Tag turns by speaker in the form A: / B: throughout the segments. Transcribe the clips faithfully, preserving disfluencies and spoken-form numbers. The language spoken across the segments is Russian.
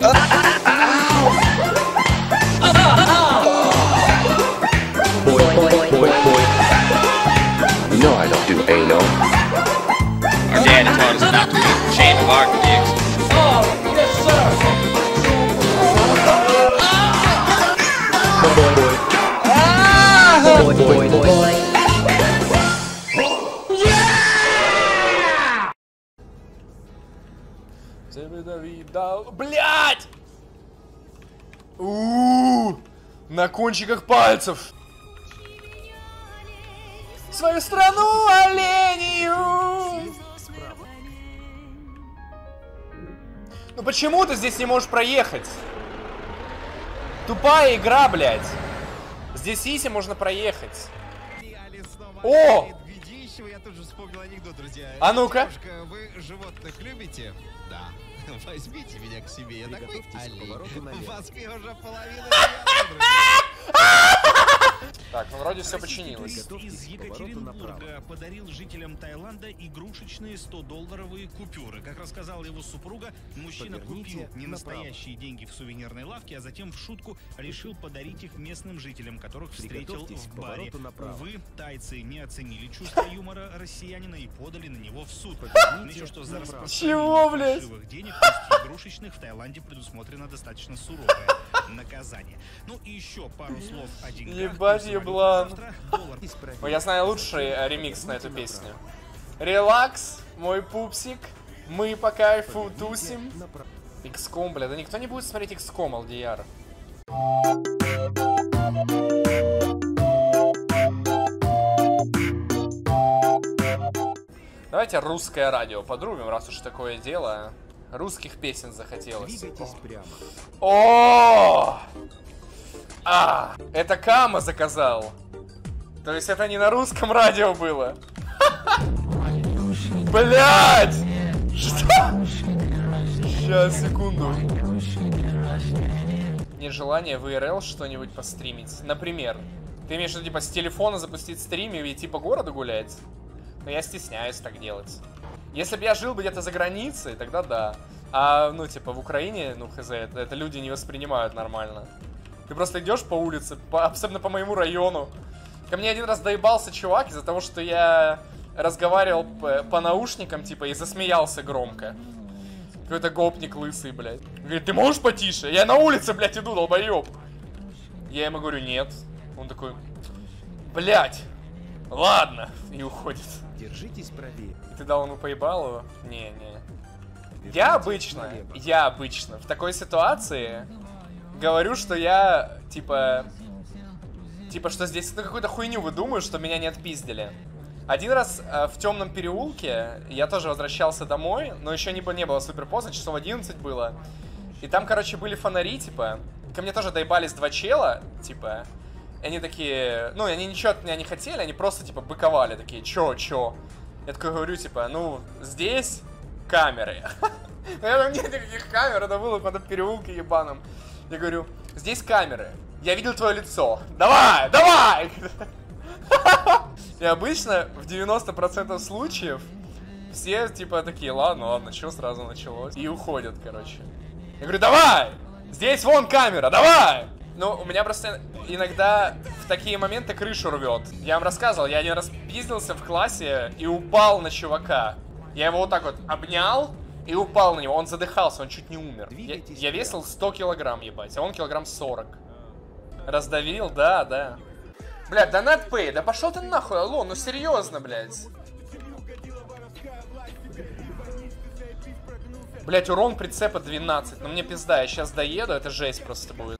A: Boy, boy, boy, boy. No, I don't do anal.
B: Our dad taught us not to use the chain of our dicks.
C: Oh, yes, sir.
A: Boy, boy.
C: Ah!
A: Boy, boy, boy.
C: Yeah!
D: Блять! У-у-у! На кончиках пальцев. Свою страну оленью. Ну почему ты здесь не можешь проехать? Тупая игра, блядь. Здесь иси можно проехать. О!
E: Я тут же вспомнил анекдот, друзья.
D: А ну-ка.
E: Вы животных любите? Да. Возьмите меня к себе. Я такой олень. В Москве уже половина.
D: Так, ну вроде все починилось.
F: Из Екатеринбурга подарил жителям Таиланда игрушечные сто-долларовые купюры. Как рассказала его супруга, мужчина купил не настоящие деньги в сувенирной лавке, а затем в шутку решил подарить их местным жителям, которых встретил в баре. Увы, тайцы не оценили чувство юмора россиянина и подали на него в суд. Еще что за
D: Чего, блядь?
F: фальшивых денег, пусть игрушечных, в Таиланде предусмотрено достаточно суровое наказание. Ну и еще пару слов о деньгах.
D: Ебать, еблан. Ой, я знаю лучший э, ремикс на эту песню. Релакс, мой пупсик, мы по кайфу тусим. икс ком, бля, да никто не будет смотреть икс ком, эл ди ар. Давайте русское радио подрубим, раз уж такое дело. Русских песен захотелось. О! А, это Кама заказал. То есть это не на русском радио было. Блять! Что? Сейчас, секунду. Нет желания в и эр эл что-нибудь постримить. Например, ты имеешь в виду, типа, с телефона запустить стрим и идти по городу гулять? Но я стесняюсь так делать. Если бы я жил бы где-то за границей, тогда да. А, ну, типа, в Украине, ну, хз, это, это люди не воспринимают нормально. Ты просто идешь по улице, по, особенно по моему району. Ко мне один раз доебался чувак из-за того, что я разговаривал по, по наушникам, типа, и засмеялся громко. Какой-то гопник лысый, блядь. Говорит, ты можешь потише? Я на улице, блядь, иду, долбоеб. Я ему говорю, нет. Он такой, блядь, ладно. И уходит.
G: Держитесь правее.
D: И ты дал ему поебалу? Не, не. Я обычно, я обычно в такой ситуации говорю, что я, типа, типа, что здесь, ну, какую-то хуйню выдумаю, что меня не отпиздили. Один раз э, в темном переулке я тоже возвращался домой, но еще не, не было супер поздно, часов одиннадцать было. И там, короче, были фонари, типа, ко мне тоже доебались два чела, типа, и они такие, ну, они ничего от меня не хотели, они просто, типа, быковали, такие, чё, чё? Я такой говорю, типа, ну, здесь камеры. Там нет никаких камер, это было под переулке ебаном. Я говорю, здесь камеры, я видел твое лицо, давай, давай! И обычно в девяноста процентах случаев все типа такие, ладно, ладно, что сразу началось? И уходят, короче. Я говорю, давай! Здесь вон камера, давай! Ну, у меня просто иногда в такие моменты крышу рвет. Я вам рассказывал, я один раз пиздился в классе и упал на чувака. Я его вот так вот обнял и упал на него. Он задыхался, он чуть не умер. Я, я весил сто килограмм, ебать, а он килограмм сорок. Раздавил, да, да. Блядь, донат пэй, да пошел ты нахуй, алло, ну серьезно, блядь. Блядь, урон прицепа двенадцать, ну мне пизда, я сейчас доеду, это жесть просто будет.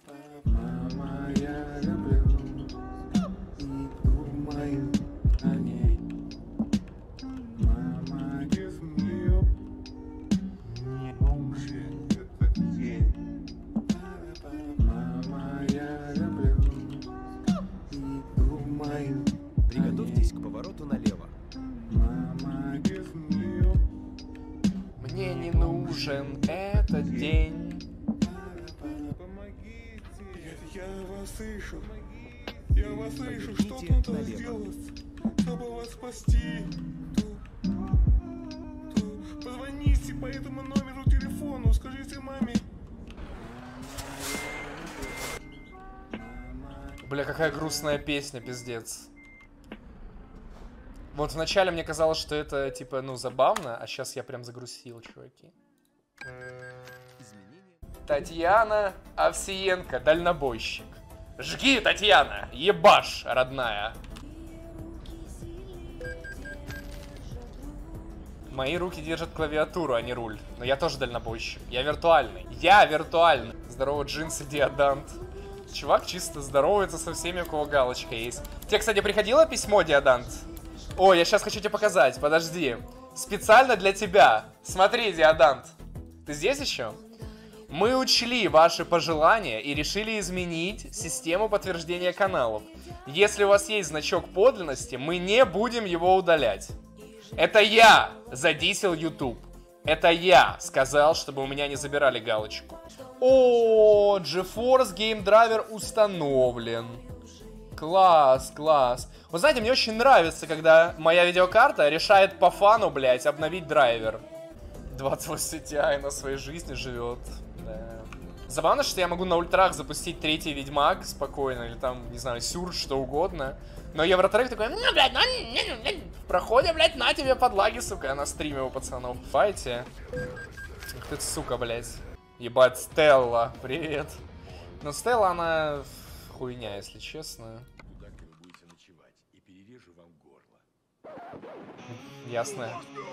G: Приготовьтесь к повороту налево.
D: Мне не нужен этот день.
H: Помогите! Я, я вас слышу. Я вас слышу. Что тут надо сделать, чтобы вас спасти? Позвоните по этому номеру телефону. Скажите маме,
D: Бля, какая грустная песня, пиздец. Вот вначале мне казалось, что это, типа, ну, забавно, а сейчас я прям загрустил, чуваки. Татьяна Овсиенко, дальнобойщик. Жги, Татьяна, ебашь, родная. Мои руки держат клавиатуру, а не руль. Но я тоже дальнобойщик. Я виртуальный. Я виртуальный. Здорово, джинсы, Диодант. Чувак чисто здоровается со всеми, у кого галочка есть. Тебе, кстати, приходило письмо, Диодант? О, я сейчас хочу тебе показать. Подожди. Специально для тебя. Смотри, Диодант. Ты здесь еще? Мы учли ваши пожелания и решили изменить систему подтверждения каналов. Если у вас есть значок подлинности, мы не будем его удалять. Это я задисел YouTube. Это я сказал, чтобы у меня не забирали галочку. О, GeForce Game Driver установлен. Класс, класс. Вы знаете, мне очень нравится, когда моя видеокарта решает по фану, блять, обновить драйвер. двадцать восемь ти ай на своей жизни живет. Да. Забавно, что я могу на ультрах запустить третий Ведьмак спокойно, или там, не знаю, Сюр, что угодно. Но Евротрек такой, ну, блядь, на, в проходе, блядь, на тебе подлаги, сука, на стриме у пацанов. Файте. Ух ты, сука, блядь. Ебать, Стелла, привет. Но Стелла, она хуйня, если честно. Ясно.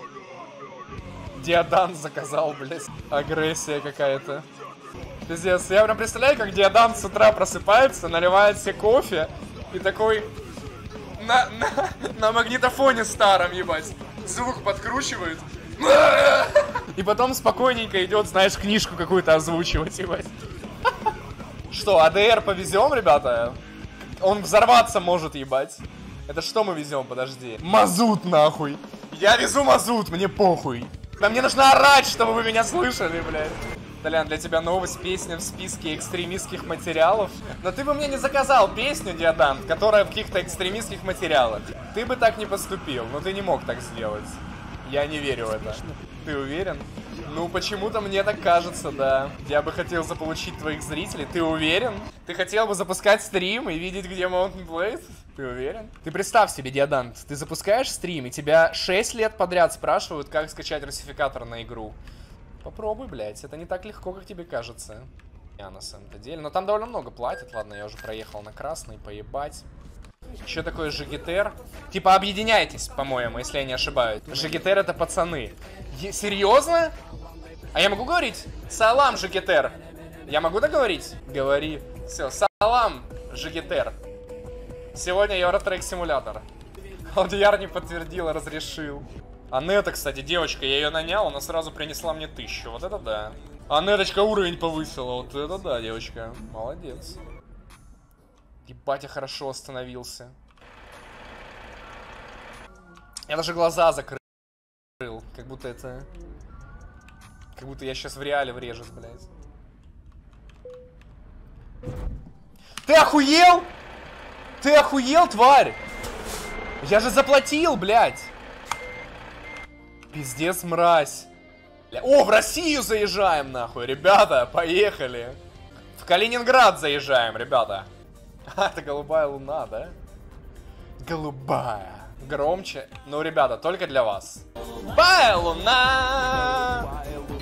D: Диодант заказал, блядь. Агрессия какая-то. Пиздец, я прям представляю, как Диодант с утра просыпается, наливает себе кофе и такой на, на, на магнитофоне старом, ебать, звук подкручивает. И потом спокойненько идет, знаешь, книжку какую-то озвучивать, ебать. Что, АДР повезем, ребята? Он взорваться может, ебать. Это что мы везем, подожди? Мазут, нахуй. Я везу мазут, мне похуй. Да мне нужно орать, чтобы вы меня слышали, блядь. Толян, для тебя новость, песня в списке экстремистских материалов. Но ты бы мне не заказал песню, Диодант, которая в каких-то экстремистских материалах. Ты бы так не поступил, но ты не мог так сделать. Я не верю в это. Ты уверен? Ну, почему-то мне так кажется, да. Я бы хотел заполучить твоих зрителей. Ты уверен? Ты хотел бы запускать стрим и видеть, где Mountain Blade? Ты уверен? Ты представь себе, Диодант, ты запускаешь стрим, и тебя шесть лет подряд спрашивают, как скачать русификатор на игру. Попробуй, блядь, это не так легко, как тебе кажется. Я на самом-то деле. Но там довольно много платят. Ладно, я уже проехал на красный, поебать. Еще такое Жигитер. Типа объединяйтесь, по-моему, если я не ошибаюсь. Жигитер это пацаны. Е- серьезно? А я могу говорить? Салам, Жигитер. Я могу договорить? Говори. Все, салам, Жигитер. Сегодня Евротрек симулятор. Алдияр не подтвердил, разрешил. Анетта, кстати, девочка, я ее нанял, она сразу принесла мне тысячу. Вот это да. Анеточка уровень повысила. Вот это да, девочка. Молодец. Ебать, я хорошо остановился. Я даже глаза закрыл. Как будто это... Как будто я сейчас в реале врежусь, блядь. Ты охуел? Ты охуел, тварь? Я же заплатил, блядь. Пиздец, мразь. О, в Россию заезжаем, нахуй. Ребята, поехали. В Калининград заезжаем, ребята. А, это голубая луна, да? Голубая. Громче. Ну, ребята, только для вас. Голубая луна.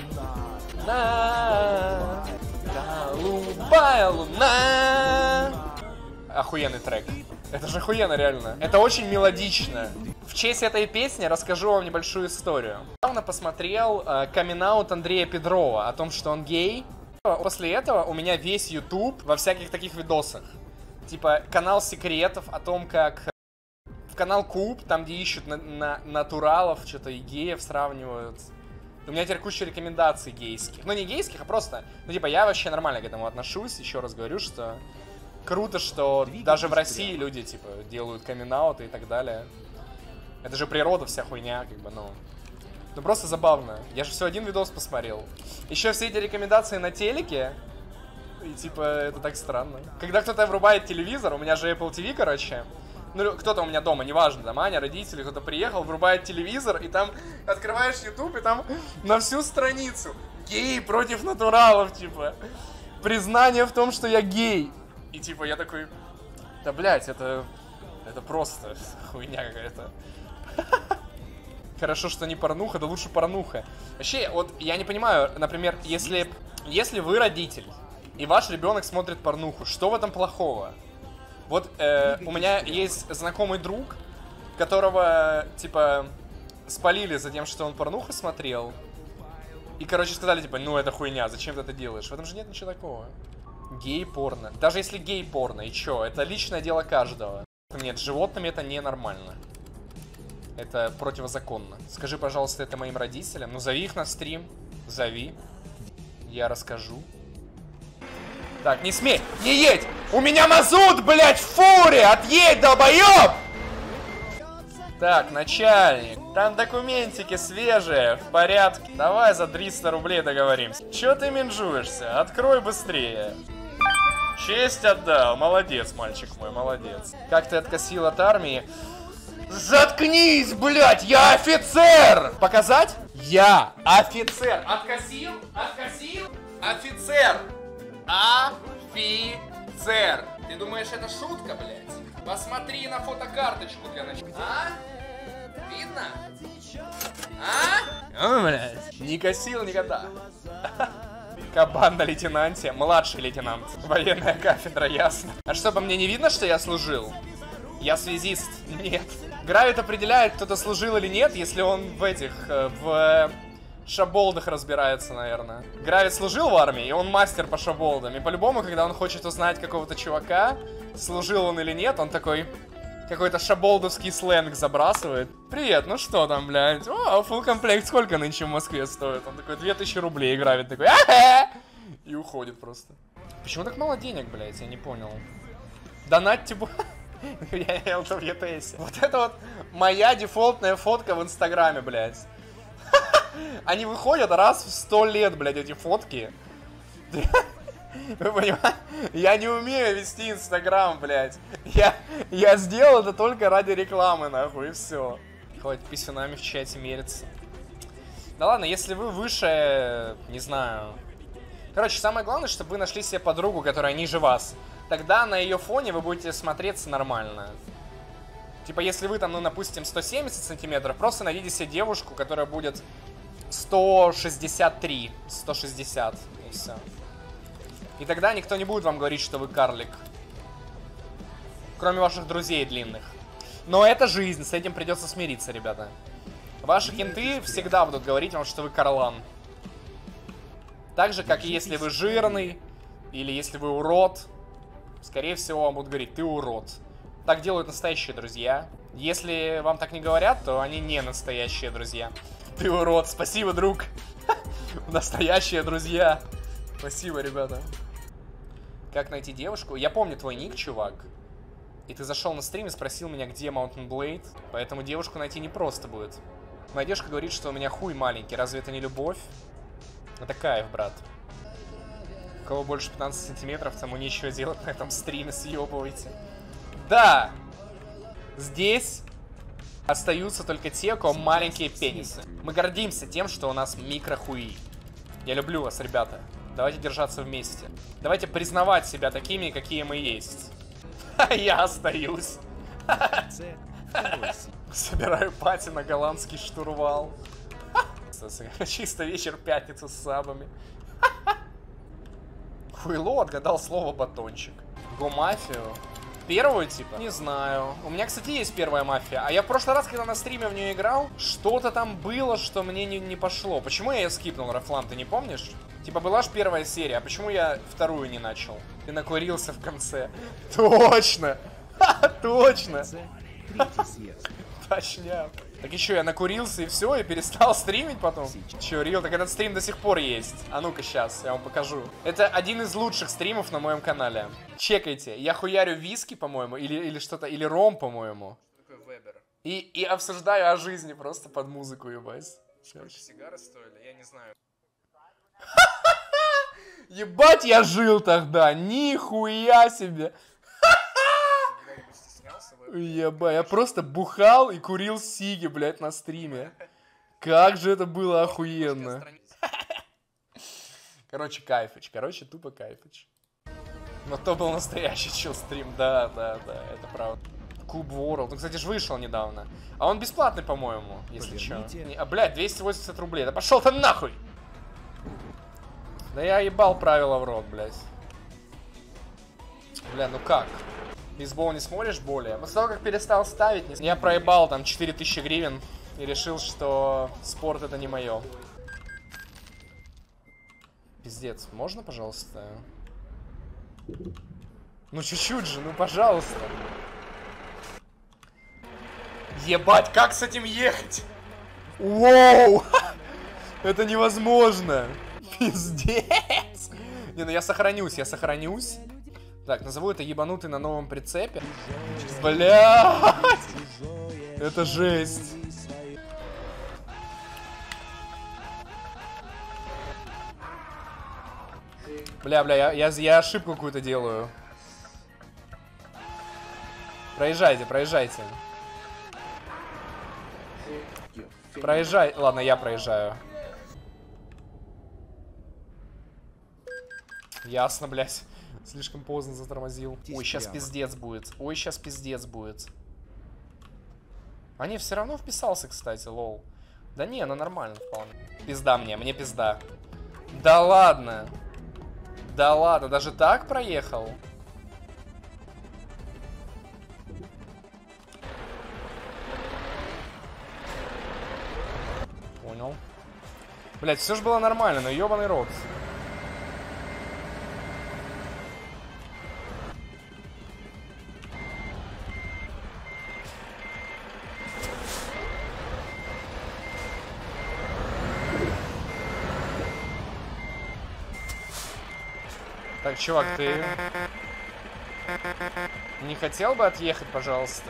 D: луна. Голубая луна. Охуенный трек. Это же охуенно, реально. Это очень мелодично. В честь этой песни расскажу вам небольшую историю. Я недавно посмотрел э, камин-аут Андрея Педрова о том, что он гей. После этого у меня весь YouTube во всяких таких видосах. Типа канал секретов о том, как... В канал Куб, там где ищут на, на, натуралов, что-то и геев сравнивают. У меня теперь куча рекомендаций гейских. Ну не гейских, а просто... Ну типа я вообще нормально к этому отношусь. Еще раз говорю, что... Круто, что даже в России люди, типа, делают камин-ауты и так далее. Это же природа, вся хуйня, как бы, ну... Ну, просто забавно. Я же всего один видос посмотрел. Еще все эти рекомендации на телеке. И, типа, это так странно. Когда кто-то врубает телевизор, у меня же Apple ти ви, короче. Ну, кто-то у меня дома, неважно, там, Аня, родители, кто-то приехал, врубает телевизор, и там открываешь YouTube, и там на всю страницу гей против натуралов, типа. Признание в том, что я гей. И типа я такой, Да, блядь, это... Это просто хуйня какая-то. Хорошо, что не порнуха, да лучше порнуха. Вообще, вот я не понимаю, например, если, если вы родитель, и ваш ребенок смотрит порнуху, что в этом плохого? Вот э, у меня есть знакомый друг, которого, типа, спалили за тем, что он порнуху смотрел. И, короче, сказали, типа, ну это хуйня, зачем ты это делаешь? В этом же нет ничего такого. Гей-порно. Даже если гей-порно, и чё? Это личное дело каждого. Нет, с животными это ненормально. Это противозаконно. Скажи, пожалуйста, это моим родителям. Ну, зови их на стрим. Зови. Я расскажу. Так, не смей! Не едь! У меня мазут, блядь, в фуре! Отъедь, долбоёб! Так, начальник. Там документики свежие, в порядке. Давай за триста рублей договоримся. Чё ты менжуешься? Открой быстрее. Честь отдал. Молодец, мальчик мой, молодец. Как ты откосил от армии? Заткнись, блядь! Я офицер! Показать? Я офицер! Откосил? Откосил? Офицер! Офицер! Ты думаешь, это шутка, блядь? Посмотри на фотокарточку для начала. А? Видно? А? О, блядь. Не косил никогда. Кабан на лейтенанте. Младший лейтенант. Военная кафедра, ясно. А что, по мне не видно, что я служил? Я связист. Нет. Гравит определяет, кто-то служил или нет, если он в этих, в шаболдах разбирается, наверное. Гравит служил в армии, и он мастер по шаболдам. И по-любому, когда он хочет узнать какого-то чувака, служил он или нет, он такой какой-то шаболдовский сленг забрасывает. Привет, ну что там, блядь? О, фулл комплект сколько нынче в Москве стоит? Он такой, две тысячи рублей. Гравит такой, а-ха! И уходит просто. Почему так мало денег, блядь? Я не понял. Донатьте, бу... Я ел в Е Т С. Вот это вот моя дефолтная фотка в Инстаграме, блядь. Они выходят раз в сто лет, блядь, эти фотки. Вы понимаете? Я не умею вести Инстаграм, блядь. Я, я сделал это только ради рекламы, нахуй, и все. Хватит писюнами в чате мериться. Да ладно, если вы выше, не знаю. Короче, самое главное, чтобы вы нашли себе подругу, которая ниже вас. Тогда на ее фоне вы будете смотреться нормально. Типа, если вы там, ну, допустим, сто семьдесят сантиметров, просто найдите себе девушку, которая будет сто шестьдесят три, сто шестьдесят, и все. И тогда никто не будет вам говорить, что вы карлик. Кроме ваших друзей длинных. Но это жизнь, с этим придется смириться, ребята. Ваши кенты всегда будут говорить вам, что вы карлан. Так же, как и если вы жирный, или если вы урод. Скорее всего, вам будут говорить, ты урод. Так делают настоящие друзья. Если вам так не говорят, то они не настоящие друзья. Ты урод, спасибо, друг. Настоящие друзья. Спасибо, ребята. Как найти девушку? Я помню твой ник, чувак. И ты зашел на стрим и спросил меня, где Mountain Blade. Поэтому девушку найти непросто будет. Моя девушка говорит, что у меня хуй маленький. Разве это не любовь? Это кайф, брат. У кого больше пятнадцати сантиметров, тому нечего делать на этом стриме, съебывайте. Да! Здесь остаются только те, у кого маленькие пенисы. Мы гордимся тем, что у нас микрохуи. Я люблю вас, ребята. Давайте держаться вместе. Давайте признавать себя такими, какие мы есть. Я остаюсь. Собираю пати на голландский штурвал. Чисто вечер пятницы с сабами. Хуйло отгадал слово батончик. Го мафию. Первую, типа? Не знаю. У меня, кстати, есть первая мафия. А я в прошлый раз, когда на стриме в нее играл, что-то там было, что мне не, не пошло. Почему я ее скипнул, Рафлан, ты не помнишь? Типа, была ж первая серия, а почему я вторую не начал? Ты накурился в конце. Точно! Точно! Точняк. Так еще я накурился и все, и перестал стримить потом. Че, Рил, так этот стрим до сих пор есть. А ну-ка сейчас, я вам покажу. Это один из лучших стримов на моем канале. Чекайте, я хуярю виски, по-моему, или, или что-то, или ром, по-моему. И, и обсуждаю о жизни просто под музыку, ебать. Сколько сигары стоили, я не знаю. Ебать, я жил тогда, нихуя себе. Еба, я просто бухал и курил сиги, блядь, на стриме. Как же это было охуенно. Короче, кайфыч, короче, тупо кайфыч. Но то был настоящий чил-стрим, да, да, да, это правда. Куб World, он, кстати, же вышел недавно. А он бесплатный, по-моему, если что. А, блядь, двести восемьдесят рублей, да пошел ты нахуй! Да я ебал правила в рот, блядь. Бля, ну как? Бейсбол не смотришь более? После того, как перестал ставить, я проебал там четыре тысячи гривен и решил, что спорт это не мое. Пиздец, можно, пожалуйста? Ну чуть-чуть же, ну пожалуйста. Ебать, как с этим ехать? Воу! Это невозможно. Пиздец. Не, ну я сохранюсь, я сохранюсь. Так, назову это ебанутый на новом прицепе. Блядь! Это жесть. Бля, бля, я, я, я ошибку какую-то делаю. Проезжайте, проезжайте. Проезжай. Ладно, я проезжаю. Ясно, блядь. Слишком поздно затормозил. Ой, сейчас пиздец будет. Ой, сейчас пиздец будет. А не, все равно вписался, кстати, лол. Да не, ну нормально вполне. Пизда мне, мне пизда. Да ладно. Да ладно, даже так проехал? Понял. Блять, все же было нормально, но ебаный рот. Так, чувак, ты не хотел бы отъехать, пожалуйста?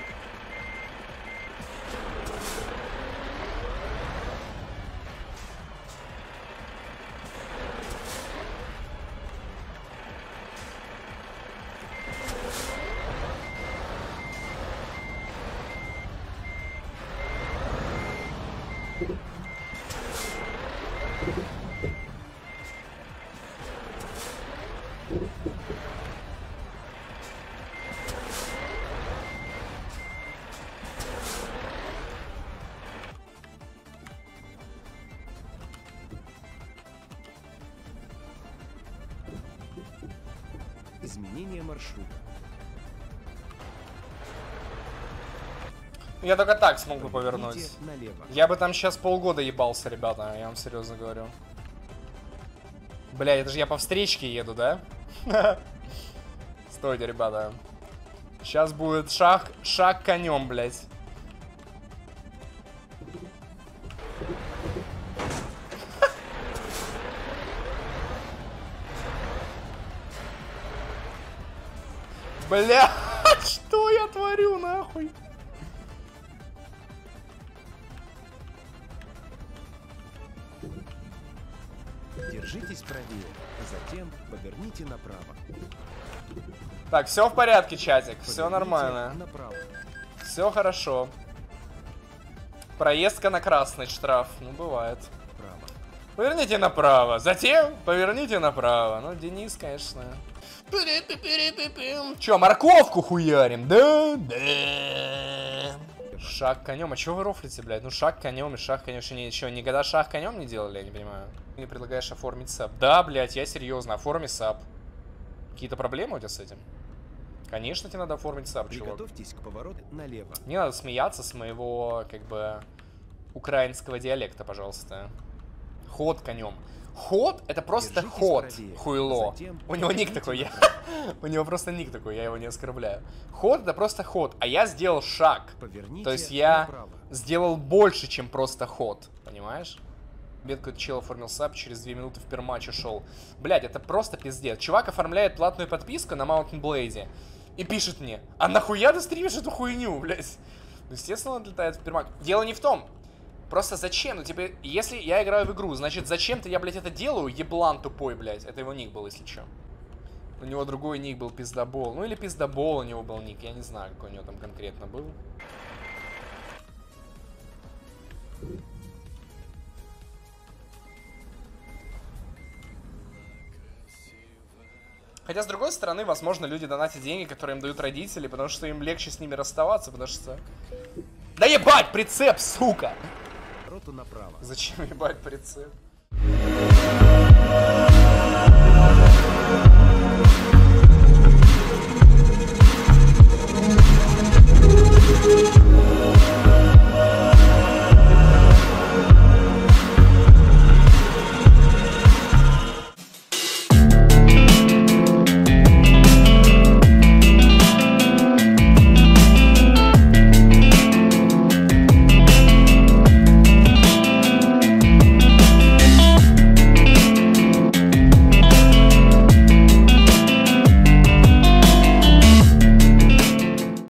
G: Изменение маршрута.
D: Я только так смог бы повернуть.
G: Налево.
D: Я бы там сейчас полгода ебался, ребята, я вам серьезно говорю. Бля, это же я по встречке еду, да? Стойте, ребята. Сейчас будет шаг, шаг конем, блядь. Бля, что я творю, нахуй?
G: Держитесь правее, а затем поверните направо.
D: Так, все в порядке, чатик, все нормально.
G: Направо.
D: Все хорошо. Проездка на красный штраф. Ну, бывает.
G: Право.
D: Поверните направо. Затем поверните направо. Ну, Денис, конечно. Че, морковку хуярим? Да, да. Шаг конем. А чего вы рофлите, блядь? Ну, шаг конем и шаг конем. Еще, еще никогда шаг конем не делали, я не понимаю. Ты мне предлагаешь оформить саб. Да, блядь, я серьезно. Оформи саб. Какие-то проблемы у тебя с этим? Конечно, тебе надо оформить саб, чувак.
G: Приготовьтесь к повороту налево.
D: Не надо смеяться с моего, как бы, украинского диалекта, пожалуйста. Ход конем. Ход — это просто
G: Держитесь
D: ход,
G: правее,
D: хуйло.
G: затем
D: У него ник
G: поверните
D: такой, я...
G: направо.
D: У него просто ник такой, я его не оскорбляю. Ход — это просто ход, а я сделал шаг.
G: Поверните
D: То есть я
G: направо.
D: сделал больше, чем просто ход, понимаешь? Бед какой-то чел оформил саб, через две минуты в перматч ушел. Блядь, это просто пиздец. Чувак оформляет платную подписку на Mountain Blade и пишет мне: а нахуя ты стримишь эту хуйню, блядь? Ну, естественно, он отлетает в перматч. Дело не в том. Просто зачем? Ну, типа, если я играю в игру, значит, зачем-то я, блядь, это делаю? Еблан тупой, блядь. Это его ник был, если что. У него другой ник был пиздобол. Ну, или пиздобол у него был ник. Я не знаю, какой у него там конкретно был. Хотя, с другой стороны, возможно, люди донатят деньги, которые им дают родители, потому что им легче с ними расставаться, потому что... Да ебать, прицеп, сука!
G: Роту направо.
D: Зачем ебать прицеп?